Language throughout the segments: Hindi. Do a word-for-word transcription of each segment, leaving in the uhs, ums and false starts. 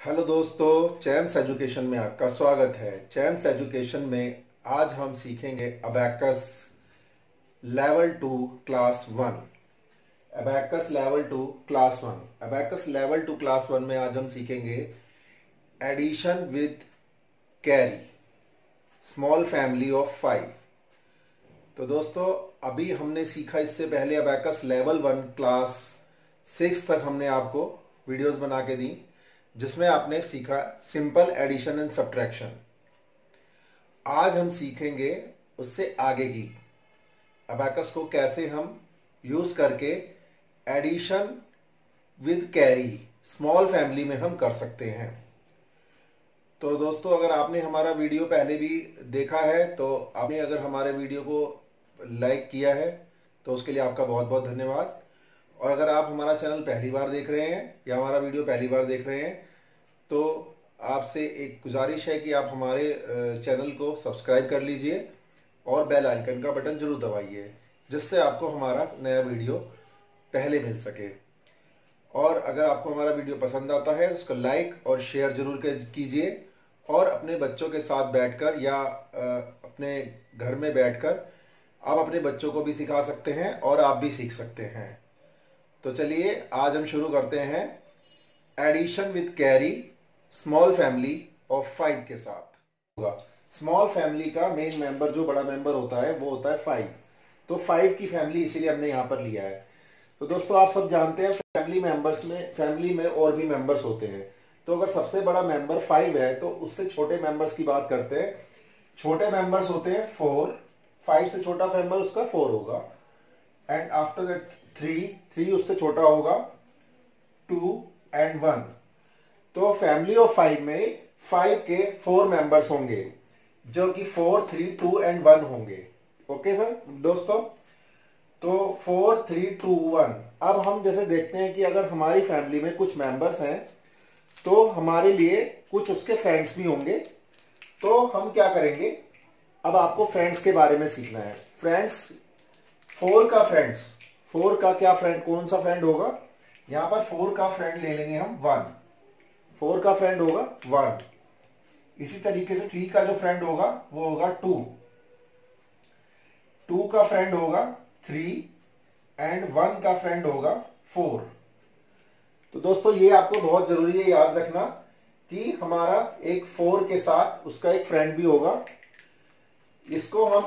हेलो दोस्तों, चैम्स एजुकेशन में आपका स्वागत है। चैम्स एजुकेशन में आज हम सीखेंगे abacus level two class one. Abacus level two class one abacus level two class one में आज हम सीखेंगे addition with carry, small family of five. तो दोस्तों, अभी हमने सीखा, इससे पहले abacus level one class six तक हमने आपको वीडियोस बना के दी, जिसमें आपने सीखा सिंपल एडिशन एंड सब्ट्रैक्शन। आज हम सीखेंगे उससे आगे की अबैकस को कैसे हम यूज करके addition with carry small family में हम कर सकते हैं। तो दोस्तों, अगर आपने हमारा वीडियो पहले भी देखा है तो आपने अगर हमारे वीडियो को लाइक किया है तो उसके लिए आपका बहुत बहुत धन्यवाद। और अगर आप हमारा चैनल पहली बार देख रहे हैं या हमारा वीडियो पहली बार देख रहे हैं तो आपसे एक गुजारिश है कि आप हमारे चैनल को सब्सक्राइब कर लीजिए और बेल आइकन का बटन जरूर दबाइए, जिससे आपको हमारा नया वीडियो पहले मिल सके। और अगर आपको हमारा वीडियो पसंद आता है उसको लाइक और शेयर जरूर कीजिए और अपने बच्चों के साथ बैठकर या अपने घर में बैठकर आप अपने बच्चों को भी सिखा सकते हैं और आप भी सीख सकते हैं। तो चलिए आज हम शुरू करते हैं addition with carry small family of five के साथ। होगा स्मॉल फैमिली का मेन मेंबर, जो बड़ा मेंबर होता है वो होता है फाइव। तो फाइव की फैमिली इसीलिए हमने यहाँ पर लिया है। तो दोस्तों, आप सब जानते हैं फैमिली मेंबर्स में फैमिली में और भी मेंबर्स होते हैं। तो अगर सबसे बड़ा मेंबर फाइव है तो उससे छोटे मेंबर्स की बात करते हैं। छोटे मेंबर्स होते हैं फोर, फाइव से छोटा मेंबर उसका फोर होगा। And after that three, three उससे छोटा होगा, टू एंड वन। तो फैमिली ऑफ फाइव में फाइव के फोर मेंबर्स होंगे, जो कि four, three, two and one होंगे। ओके सर दोस्तों, तो फोर, थ्री, टू, वन। अब हम जैसे देखते हैं कि अगर हमारी फैमिली में कुछ मेंबर्स हैं तो हमारे लिए कुछ उसके फ्रेंड्स भी होंगे। तो हम क्या करेंगे, अब आपको फ्रेंड्स के बारे में सीखना है। फ्रेंड्स, फोर का फ्रेंड्स, फोर का क्या फ्रेंड, कौन सा फ्रेंड होगा? यहां पर फोर का फ्रेंड ले लेंगे हम वन। फोर का फ्रेंड होगा वन। इसी तरीके से थ्री का जो फ्रेंड होगा वो होगा टू। टू का फ्रेंड होगा थ्री एंड वन का फ्रेंड होगा फोर। तो दोस्तों, ये आपको बहुत जरूरी है याद रखना कि हमारा एक फोर के साथ उसका एक फ्रेंड भी होगा। इसको हम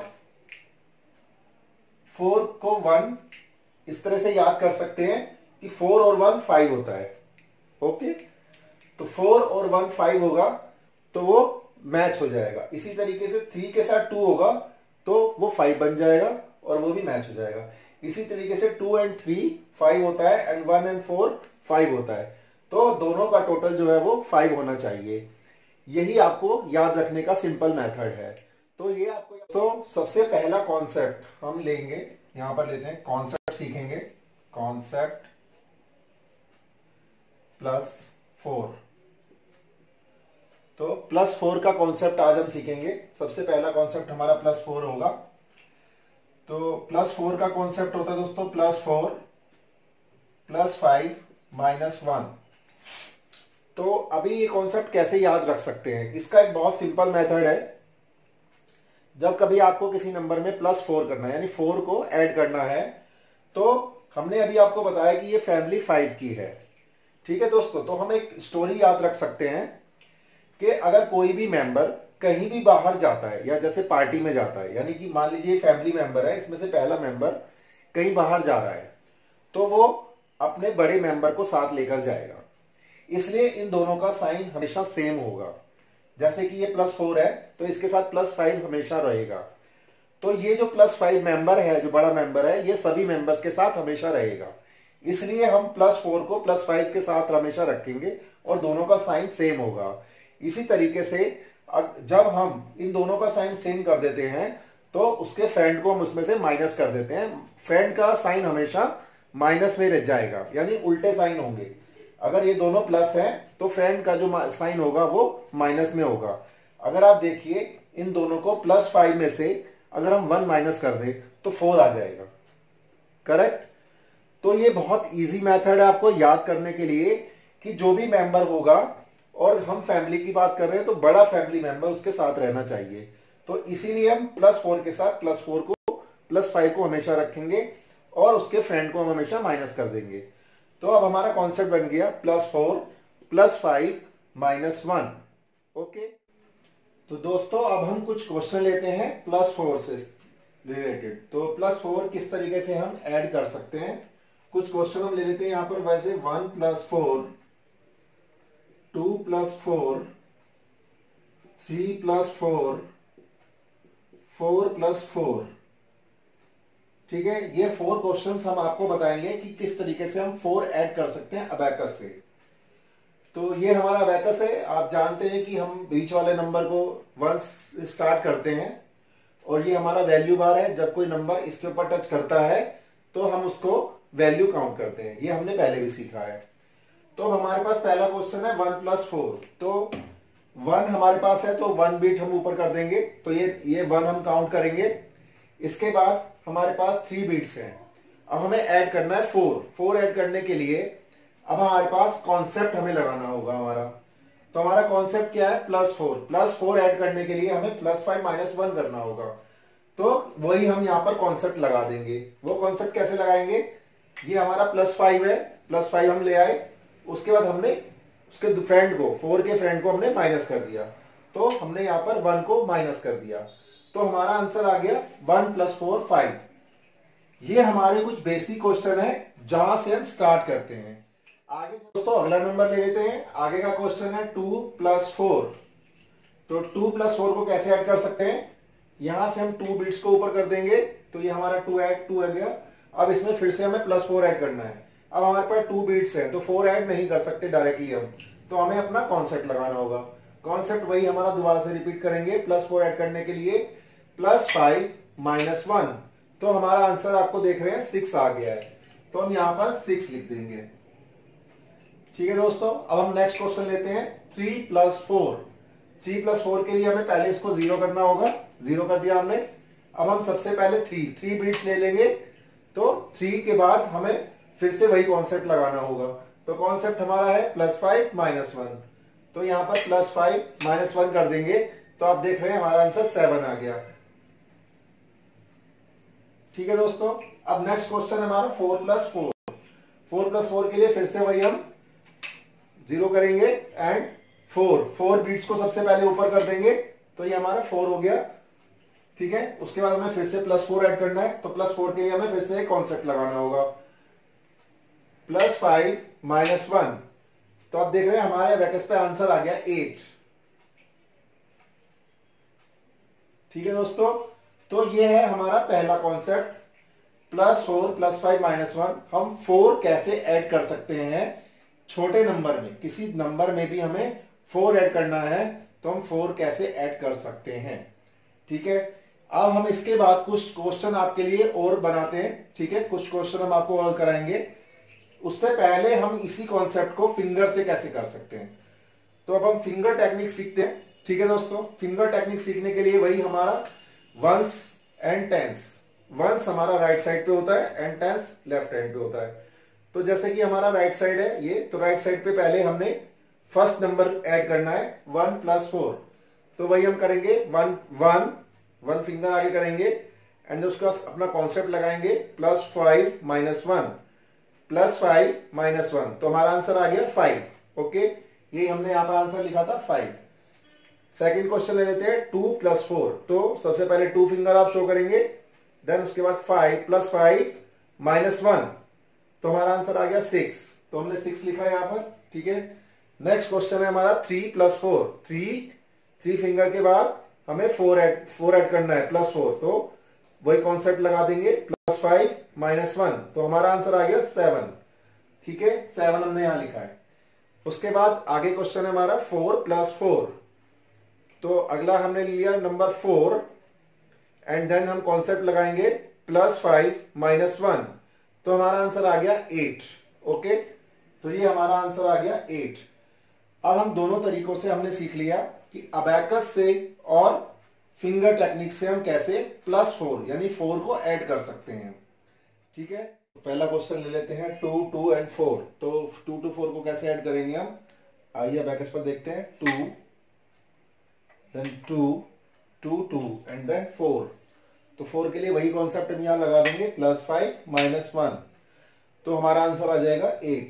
फोर को वन इस तरह से याद कर सकते हैं कि फोर और वन फाइव होता है। ओके, तो फोर और वन फाइव होगा तो वो मैच हो जाएगा। इसी तरीके से थ्री के साथ टू होगा तो वो फाइव बन जाएगा और वो भी मैच हो जाएगा। इसी तरीके से टू एंड थ्री फाइव होता है and one and four five होता है। तो दोनों का टोटल जो है वो फाइव होना चाहिए। यही आपको याद रखने का सिंपल मेथड है। तो ये आपको, तो सबसे पहला कॉन्सेप्ट हम लेंगे, यहां पर लेते हैं कॉन्सेप्ट सीखेंगे। Concept plus four. तो प्लस फोर का कॉन्सेप्ट आज हम सीखेंगे। सबसे पहला कॉन्सेप्ट हमारा प्लस फोर होगा। तो प्लस फोर का कॉन्सेप्ट होता है दोस्तों plus four plus five minus one. तो अभी ये कॉन्सेप्ट कैसे याद रख सकते हैं, इसका एक बहुत सिंपल मेथड है। जब कभी आपको किसी नंबर में प्लस फोर करना है, यानी फोर को ऐड करना है, तो हमने अभी आपको बताया कि ये फैमिली फाइव की है। ठीक है दोस्तों, तो हम एक स्टोरी याद रख सकते हैं कि अगर कोई भी मेंबर कहीं भी बाहर जाता है या जैसे पार्टी में जाता है, यानी कि मान लीजिए फैमिली मेंबर है, इसमें से पहला मेंबर कहीं बाहर जा रहा है तो वो अपने बड़े मेंबर को साथ लेकर जाएगा। इसलिए इन दोनों का साइन हमेशा सेम होगा। जैसे कि ये प्लस फोर है तो इसके साथ प्लस फाइव हमेशा रहेगा। तो ये जो प्लस फाइव मेंबर है, जो बड़ा मेंबर है, ये सभी मेंबर्स के साथ हमेशा रहेगा। इसलिए हम प्लस फोर को प्लस फाइव के साथ हमेशा रखेंगे और दोनों का साइन सेम होगा। इसी तरीके से जब हम इन दोनों का साइन सेम कर देते हैं तो उसके फ्रेंड को हम उसमें से माइनस कर देते हैं। फ्रेंड का साइन हमेशा माइनस में रह जाएगा, यानी उल्टे साइन होंगे। अगर ये दोनों प्लस हैं तो फ्रेंड का जो साइन होगा वो माइनस में होगा। अगर आप देखिए इन दोनों को प्लस फाइव में से अगर हम वन माइनस कर दें तो फोर आ जाएगा। करेक्ट। तो ये बहुत इजी मेथड है आपको याद करने के लिए कि जो भी मेंबर होगा और हम फैमिली की बात कर रहे हैं तो बड़ा फैमिली मेंबर उसके साथ रहना चाहिए। तो इसीलिए हम प्लस फोर के साथ प्लस फोर को प्लस फाइव को हमेशा रखेंगे और उसके फ्रेंड को हम हमेशा माइनस कर देंगे। तो अब हमारा कॉन्सेप्ट बन गया plus four plus five minus one. Okay, तो दोस्तों अब हम कुछ क्वेश्चन लेते हैं प्लस फोर से रिलेटेड। तो प्लस फोर किस तरीके से हम ऐड कर सकते हैं, कुछ क्वेश्चन हम ले लेते हैं यहाँ पर। वैसे one plus four, two plus four, three plus four, four plus four. ठीक है, ये फोर क्वेश्चंस हम आपको बताएंगे कि किस तरीके से हम फोर ऐड कर सकते हैं अबैकस से। तो ये हमारा अबैकस है। आप जानते हैं कि हम बीच वाले नंबर को वन स्टार्ट करते हैं और ये हमारा वैल्यू बार है। जब कोई नंबर इसके ऊपर टच करता है तो हम उसको वैल्यू काउंट करते हैं। ये हमने पहले भी सीखा है। तो हमारे पास पहला क्वेश्चन है वन प्लस फोर। तो वन हमारे पास है तो वन बीट हम ऊपर कर देंगे, तो ये ये वन हम काउंट करेंगे। इसके बाद हमारे पास थ्री बीट्स हैं। अब हमें ऐड करना है फोर। फोर ऐड करने के लिए अब हमारे पास कॉन्सेप्ट हमें लगाना होगा हमारा। तो हमारा कॉन्सेप्ट क्या है, plus four. Plus four add करने के लिए हमें प्लस फाइव माइनस वन करना होगा। तो वही हम यहाँ पर कॉन्सेप्ट लगा देंगे। वो कॉन्सेप्ट कैसे लगाएंगे, ये हमारा प्लस फाइव है, प्लस फाइव हम ले आए, उसके बाद हमने उसके फ्रेंड को, फोर के फ्रेंड को हमने माइनस कर दिया, तो हमने यहाँ पर वन को माइनस कर दिया। तो हमारा आंसर आ गया वन प्लस फोर फाइव। ये हमारे कुछ बेसिक क्वेश्चन है जहां से हम स्टार्ट करते हैं। आगे दोस्तों अगला नंबर ले लेते हैं। आगे का क्वेश्चन है टू प्लस फोर। तो टू प्लस फोर को कैसे ऐड कर सकते हैं, यहां से हम टू बिट्स को ऊपर कर देंगे, तो ये हमारा टू ऐड टू आ गया। अब इसमें फिर से हमें प्लस फोर ऐड करना है। अब हमारे पास टू बिट्स हैं तो फोर ऐड नहीं कर सकते डायरेक्टली हम, तो हमें अपना कॉन्सेप्ट लगाना होगा। कॉन्सेप्ट वही हमारा दोबारा से रिपीट करेंगे। प्लस फोर ऐड करने के लिए प्लस फाइव माइनस वन, तो हमारा आंसर आपको देख रहे हैं सिक्स आ गया है, तो हम यहाँ पर सिक्स लिख देंगे। ठीक है दोस्तों, अब हम नेक्स्ट क्वेश्चन लेते हैं three plus four. Three plus four के लिए हमें पहले इसको जीरो करना होगा। जीरो कर दिया हमने। अब हम सबसे पहले थ्री थ्री बिट्स ले लेंगे, तो थ्री के बाद हमें फिर से वही कॉन्सेप्ट लगाना होगा। तो कॉन्सेप्ट हमारा है प्लस फाइव माइनस वन, तो यहाँ पर प्लस फाइव माइनस वन कर देंगे, तो आप देख रहे हैं हमारा आंसर सेवन आ गया। ठीक है दोस्तों, अब नेक्स्ट क्वेश्चन हमारा four plus four. Four plus four के लिए फिर से वही हम जीरो करेंगे एंड फोर फोर बीट्स को सबसे पहले ऊपर कर देंगे, तो ये हमारा फोर हो गया। ठीक है, उसके बाद हमें फिर से प्लस फोर ऐड करना है, तो प्लस फोर के लिए हमें फिर से एक कॉन्सेप्ट लगाना होगा, प्लस फाइव माइनस वन। तो आप देख रहे हैं हमारे अबैकस पे आंसर आ गया एट। ठीक है दोस्तों, तो ये है हमारा पहला concept, plus four plus five minus one. हम फोर कैसे ऐड कर सकते हैं छोटे नंबर में, किसी नंबर में भी हमें फोर ऐड करना है तो हम फोर कैसे ऐड कर सकते हैं। ठीक है, अब हम इसके बाद कुछ क्वेश्चन आपके लिए और बनाते हैं। ठीक है, कुछ क्वेश्चन हम आपको और कराएंगे। उससे पहले हम इसी कॉन्सेप्ट को फिंगर से कैसे कर सकते हैं, तो अब हम फिंगर टेक्निक सीखते हैं। ठीक है दोस्तों, फिंगर टेक्निक सीखने के लिए वही हमारा वंस एंड टेंस। वंस हमारा राइट साइड पे होता है एंड टेंस लेफ्ट हैंड पे होता है। तो जैसे कि हमारा राइट साइड है ये, तो राइट साइड पे पहले हमने फर्स्ट नंबर ऐड करना है वन प्लस फोर, तो वही हम करेंगे वन वन वन फिंगर आगे करेंगे एंड उसका अपना कॉन्सेप्ट लगाएंगे plus five minus one, plus five minus one, तो हमारा आंसर आ गया फाइव। ओके, ये हमने यहाँ पर आंसर लिखा था फाइव। सेकंड क्वेश्चन ले लेते हैं टू प्लस फोर। तो सबसे पहले टू फिंगर आप शो करेंगे, देन उसके बाद five plus five minus one, तो हमारा आंसर आ गया सिक्स, तो हमने सिक्स लिखा है यहाँ पर। ठीक है, नेक्स्ट क्वेश्चन है हमारा three plus four. Three three finger के बाद हमें फोर ऐड फोर ऐड करना है प्लस फोर, तो वही कॉन्सेप्ट लगा देंगे प्लस फाइव माइनस वन, तो हमारा आंसर आ गया सेवन। ठीक है, सेवन हमने यहां लिखा है। उसके बाद आगे क्वेश्चन है हमारा फोर प्लस फोर। तो अगला हमने लिया नंबर फोर एंड देन हम कॉन्सेप्ट लगाएंगे प्लस फाइव माइनस वन, तो हमारा आंसर आ गया एट। ओके, तो ये हमारा आंसर आ गया एट। अब हम दोनों तरीकों से हमने सीख लिया कि अबैकस से और फिंगर टेक्निक से हम कैसे प्लस फोर यानी फोर को ऐड कर सकते हैं। ठीक है, पहला क्वेश्चन ले लेते हैं टू टू एंड फोर। तो टू टू फोर को कैसे ऐड करेंगे हम, आइए अबैकस पर देखते हैं। Two, then two, two two and then four. तो फोर के लिए वही कॉन्सेप्ट हम यहां लगा देंगे, प्लस फाइव माइनस वन, तो हमारा आंसर आ जाएगा एट।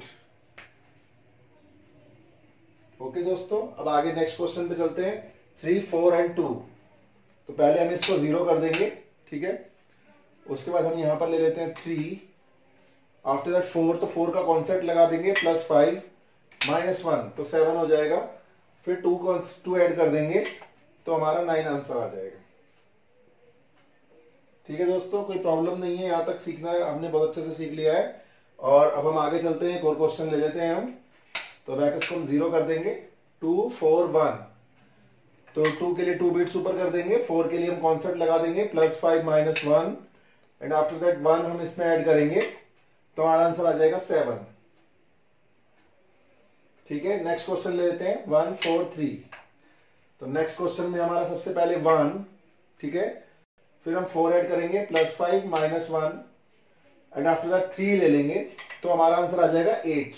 ओके दोस्तों, अब आगे नेक्स्ट क्वेश्चन पे चलते हैं। Three, four and two. तो पहले हम इसको जीरो कर देंगे, ठीक है। उसके बाद हम यहां पर ले लेते हैं थ्री, आफ्टर दैट फोर, तो फोर का कॉन्सेप्ट लगा देंगे, प्लस फाइव माइनस वन, तो सेवन हो जाएगा। फिर टू टू ऐड कर देंगे, तो हमारा नाइन आंसर आ जाएगा। ठीक है दोस्तों, कोई प्रॉब्लम नहीं है, यहां तक सीखना है हमने बहुत अच्छे से सीख लिया है। और अब हम आगे चलते हैं, एक और क्वेश्चन ले लेते हैं हम। तो अबैकस को हम जीरो कर देंगे। टू, फोर, वन, तो टू के लिए टू बिट्स ऊपर कर देंगे, फोर के लिए हम कॉन्सेप्ट लगा देंगे, plus five minus one, and after that one हम इसमें ऐड करेंगे, तो हमारा आंसर आ जाएगा सेवन। ठीक है, नेक्स्ट क्वेश्चन ले लेते हैं। One, four, three. तो नेक्स्ट क्वेश्चन में हमारा सबसे पहले वन, ठीक है, फिर हम फोर ऐड करेंगे, plus five minus one, and after that three ले लेंगे, तो हमारा आंसर आ जाएगा एट।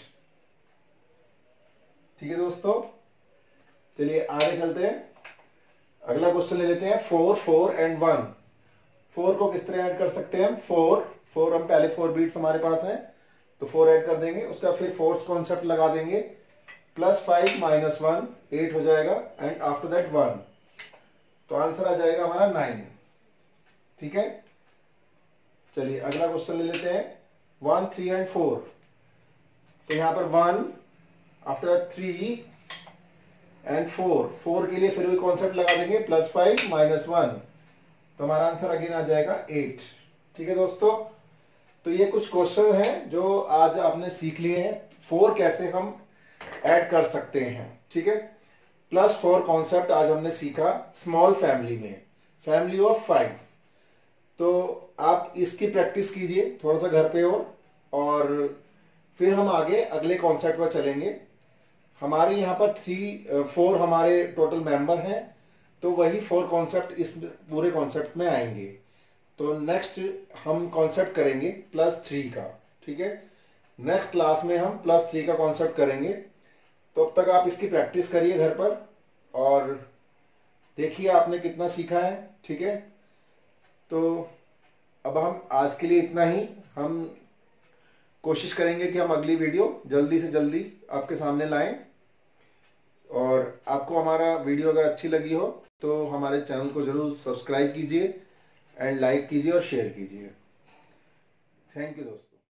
ठीक है दोस्तों, चलिए आगे चलते हैं। अगला क्वेश्चन ले लेते हैं। Four, four and one. Four को किस तरह ऐड कर सकते हैं हम? फोर फोर हम पहले फोर बीट्स हमारे पास हैं, तो फोर ऐड कर देंगे, उसका फिर फोर्थ कॉन्सेप्ट लगा देंगे, plus five minus one, eight हो जाएगा, एंड आफ्टर दैट वन, तो आंसर आ जाएगा हमारा नाइन। ठीक है, चलिए अगला क्वेश्चन ले लेते हैं। One, three and four. तो यहां पर one, after three and four, four के लिए फिर भी कॉन्सेप्ट लगा देंगे, प्लस फाइव माइनस वन, तो हमारा आंसर अगेन आ जाएगा एट। ठीक है दोस्तों, तो ये कुछ क्वेश्चन हैं जो आज आपने सीख लिए हैं, फोर कैसे हम ऐड कर सकते हैं। ठीक है, प्लस फोर कॉन्सेप्ट आज हमने सीखा स्मॉल फैमिली में, फैमिली ऑफ फाइव। तो आप इसकी प्रैक्टिस कीजिए थोड़ा सा घर पे, और और फिर हम आगे अगले कॉन्सेप्ट पर चलेंगे। हमारे यहाँ पर थ्री फोर हमारे टोटल मेंबर हैं, तो वही फोर कॉन्सेप्ट इस पूरे कॉन्सेप्ट में आएंगे। तो नेक्स्ट हम कॉन्सेप्ट करेंगे प्लस थ्री का। ठीक है, नेक्स्ट क्लास में हम प्लस थ्री का कॉन्सेप्ट करेंगे। तो अब तक आप इसकी प्रैक्टिस करिए घर पर, और देखिए आपने कितना सीखा है। ठीक है, तो अब हम आज के लिए इतना ही। हम कोशिश करेंगे कि हम अगली वीडियो जल्दी से जल्दी आपके सामने लाएं, और आपको हमारा वीडियो अगर अच्छी लगी हो तो हमारे चैनल को जरूर सब्सक्राइब कीजिए एंड लाइक कीजिए और शेयर कीजिए। थैंक यू दोस्तों।